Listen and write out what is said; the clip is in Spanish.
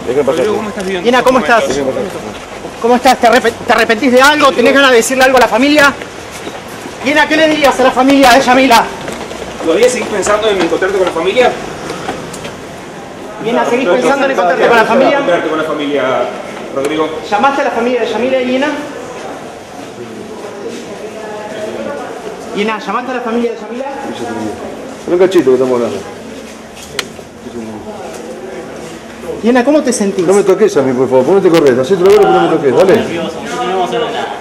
Rodrigo, ¿cómo estás viviendo? Ina, ¿cómo estás? ¿Cómo estás? ¿Te arrepentís de algo? ¿Tenés ganas de decirle algo a la familia? Ina, ¿qué le dirías a la familia de Yamila? ¿Todavía seguís pensando en encontrarte con la familia? Ina, ¿seguís pensando en encontrarte con la familia? Encontrarte con la familia, Rodrigo. ¿Llamaste a la familia de Yamila y Ina? Ina, ¿llamaste a la familia de Yamila? Un cachito que estamos hablando. Ina, ¿cómo te sentís? No me toques a mí, por favor. Ponete correcta. Hacete lo bueno, pero no me toques. Dale. Nervioso, no tenemos nada.